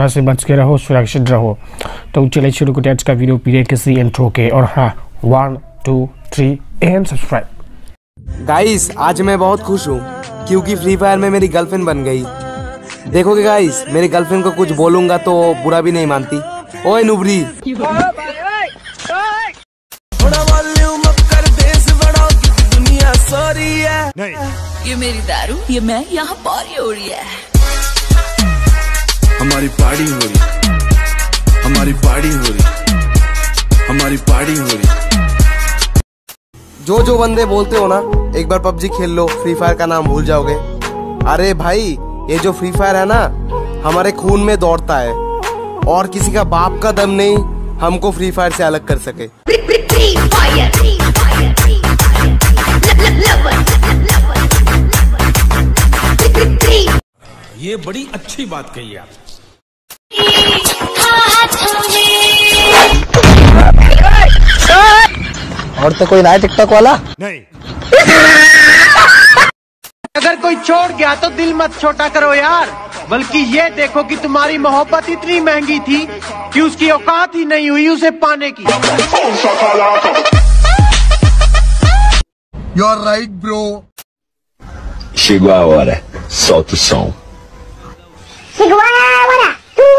से बच के रहो, सुरक्षित रहो। तो चलिए शुरू करते हैं आज का वीडियो पीरियड किसी इंट्रो के। और हाँ, 1 2 3 एंड सब्सक्राइब। गाइस आज मैं बहुत खुश हूँ क्योंकि फ्री फायर में मेरी गर्लफ्रेंड बन गई। देखोगे गाइस, मेरी गर्लफ्रेंड को कुछ बोलूंगा तो बुरा भी नहीं मानती। ओए नुबरी, थोड़ा वॉल्यूम अप कर, बेस बढ़ाओ क्योंकि दुनिया सॉरी है। नहीं, ये मेरी दारू, ये मैं, यहाँ पार्टी हो रही है। हमारी पार्टी हो रही, हमारी पार्टी हो रही, हमारी पार्टी हो रही। जो बंदे बोलते हो ना एक बार पबजी खेल लो, फ्री फायर का नाम भूल जाओगे। अरे भाई, ये जो फ्री फायर है ना हमारे खून में दौड़ता है और किसी का बाप का दम नहीं हमको फ्री फायर से अलग कर सके। ये बड़ी अच्छी बात कही आप। और तो कोई नया टिकटॉक वाला नहीं। अगर कोई छोड़ गया तो दिल मत छोटा करो यार, बल्कि ये देखो कि तुम्हारी मोहब्बत इतनी महंगी थी कि उसकी औकात ही नहीं हुई उसे पाने की। You're right, bro. Chegou a hora, solta o som. Chegou a hora,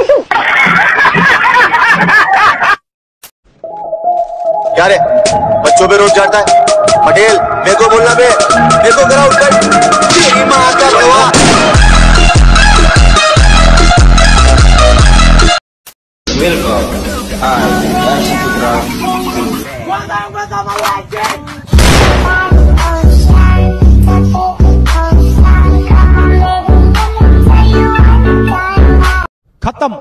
क्या रे, बच्चों पे रोज जाता है पटेल, मेरे को बोलना बे, मेरे को करा उठकर तेरी माँ का रवा। खत्म।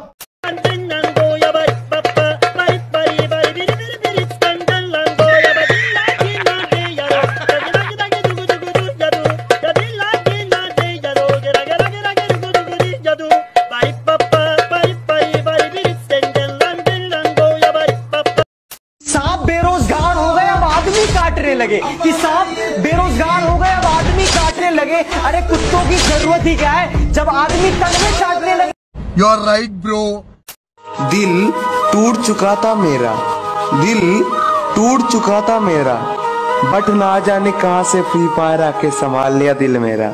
सांप बेरोजगार हो गए अब आदमी काटने लगे, कि सांप बेरोजगार हो गए अब आदमी काटने लगे। अरे कुत्तों की जरूरत ही क्या है जब आदमी तन में काटने लगे। You're right, bro. दिल टूट चुका था मेरा, दिल टूट चुका था मेरा, बट ना जाने कहां से फ्री फायर आके संभाल लिया दिल मेरा।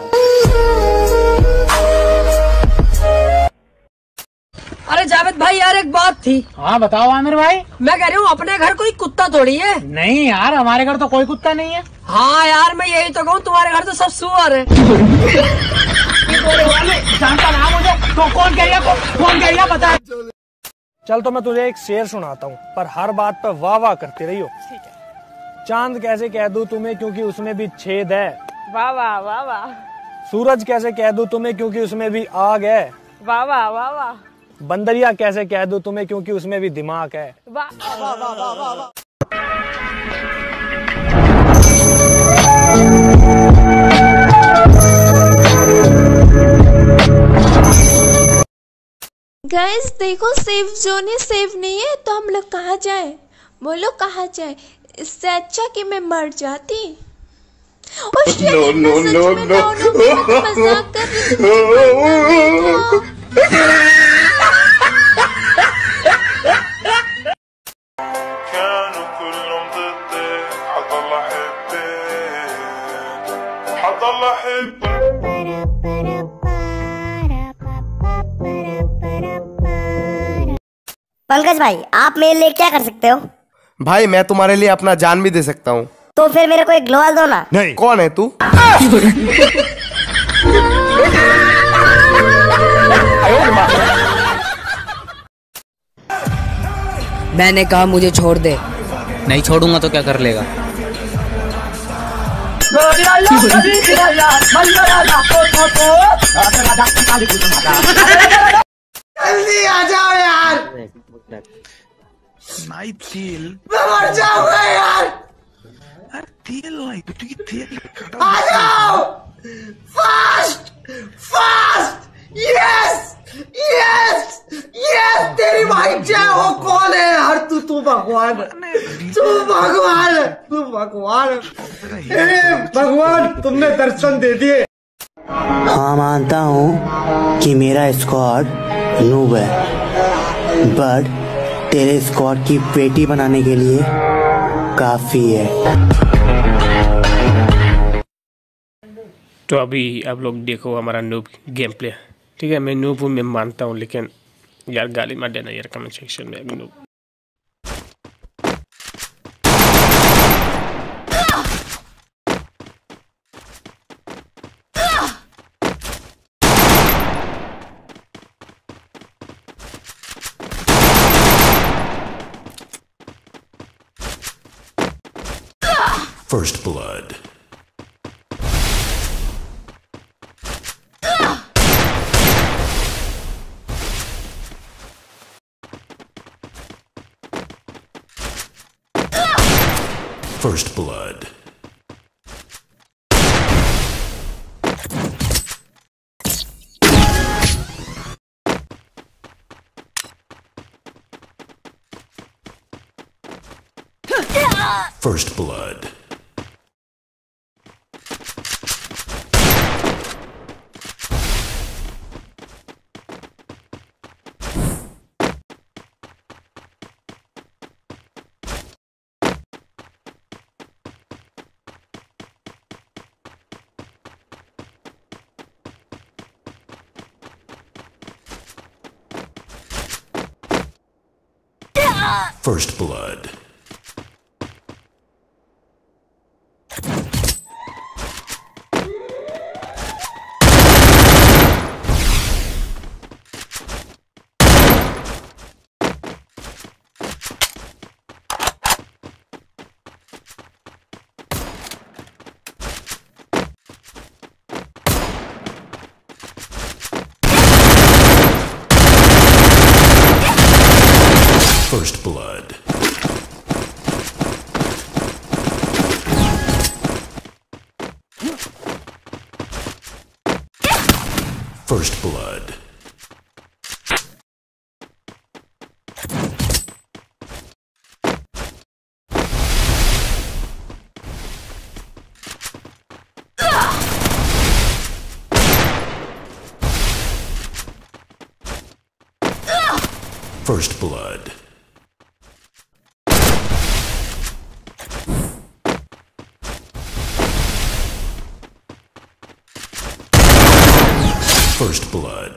अरे जावेद भाई यार, एक बात थी। हाँ बताओ आमिर भाई। मैं कह रही हूँ अपने घर कोई कुत्ता थोड़ी है। नहीं यार, हमारे घर तो कोई कुत्ता नहीं है। हाँ यार, मैं यही तो कहूँ, तुम्हारे घर तो सब सुअर है। जानता ना मुझे तो कौन कह रहा बता। चल तो मैं तुझे एक शेर सुनाता हूँ, पर हर बात पर वाह वाह करते रहियो। चांद कैसे कह दूं तुम्हें क्योंकि उसमें भी छेद है, वाह वाह वाह वाह। सूरज कैसे कह दूं तुम्हें क्योंकि उसमें भी आग है, वाह वाह वाह वाह। बंदरिया कैसे कह दूं तुम्हें क्योंकि उसमें भी दिमाग है। वाह वाह वाह वाह वाह वाह। गाइस देखो, सेफ जोन है, सेफ नहीं है तो हम लोग कहाँ जाए? बोलो कहाँ जाए? इससे अच्छा कि मैं मर जाती। नो नो नो नो, मजाक कर रही थी। पंकज भाई, आप मेरे लिए क्या कर सकते हो? भाई मैं तुम्हारे लिए अपना जान भी दे सकता हूँ। तो फिर मेरे को एक ग्लोवाल दो ना। नहीं। कौन है तू? मैंने कहा मुझे छोड़ दे। नहीं छोड़ूंगा तो क्या कर लेगा? जल्दी आ जाओ यार, नाइट तेल, मैं मर जाऊंगा यार। अरे तेल तेल आ जाओ, fast fast. Yes yes yes, तेरी भाई जय हो। कौन है यार तू भगवान, तू भगवान, तू भगवान। भगवान तुमने दर्शन दे दिए। हाँ मानता हूँ कि मेरा स्क्वाड नूब है, बट तेरे स्क्वाड की पेटी बनाने के लिए काफी है। तो अभी आप लोग देखो हमारा नूब गेम प्ले। ठीक है, मैं नूब हूँ, मैं मानता हूँ, लेकिन यार गाली मत देना यार कमेंट सेक्शन में। अभी noob First blood. First blood. First blood. First blood. First blood. First blood. First blood. First blood.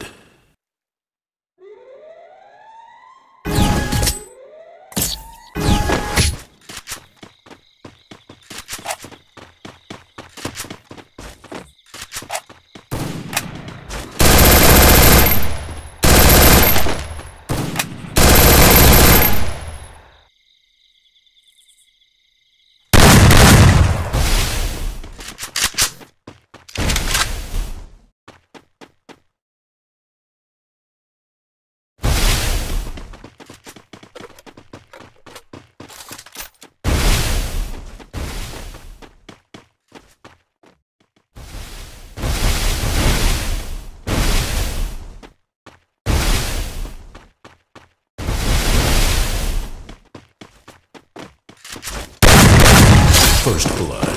First blood.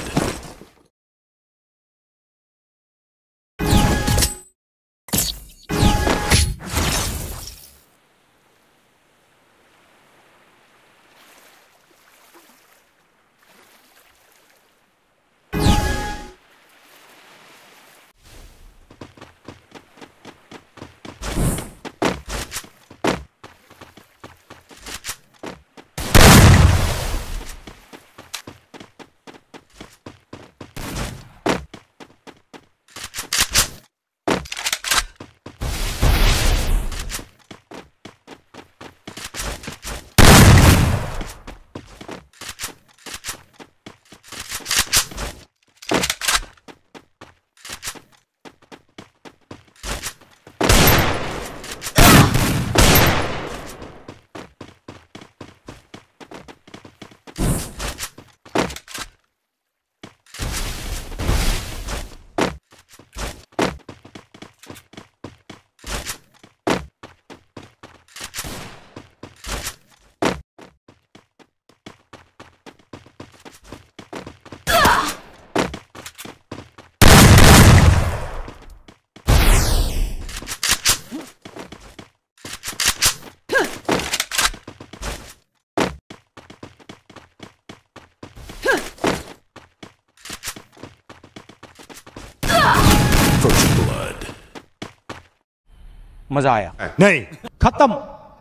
मजा आया। नहीं, खत्म।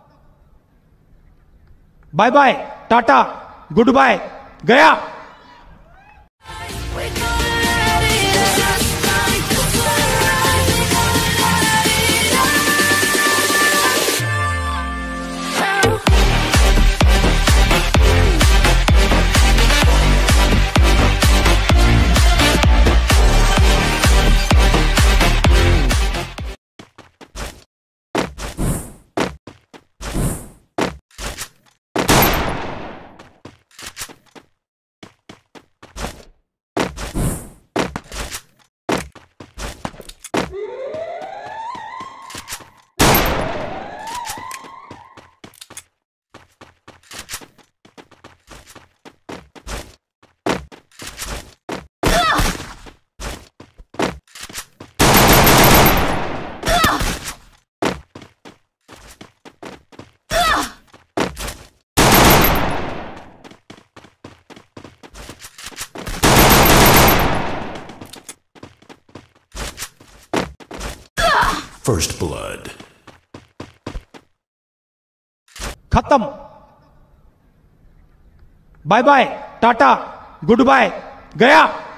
Bye bye, tata, good bye, गया। First blood. खत्म। Bye bye, tata, good bye, गया।